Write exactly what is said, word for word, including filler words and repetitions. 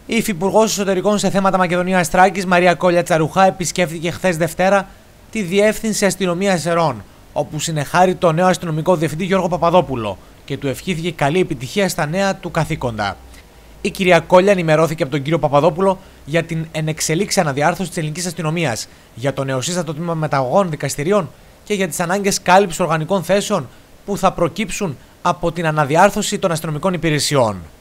Η Υφυπουργός Εσωτερικών σε θέματα Μακεδονίας Θράκης, Μαρία Κόλια Τσαρουχά, επισκέφθηκε χθες Δευτέρα τη Διεύθυνση Αστυνομίας Ερών, όπου συνεχάρη το νέο αστυνομικό διευθυντή Γιώργο Παπαδόπουλο και του ευχήθηκε καλή επιτυχία στα νέα του καθήκοντα. Η κυρία Κόλια ενημερώθηκε από τον κύριο Παπαδόπουλο για την ενεξελίξη αναδιάρθρωση της ελληνικής αστυνομίας, για το νεοσύστατο τμήμα μεταγωγών δικαστηρίων και για τις ανάγκες κάλυψης οργανικών θέσεων που θα προκύψουν από την αναδιάρθρωση των αστυνομικών υπηρεσιών.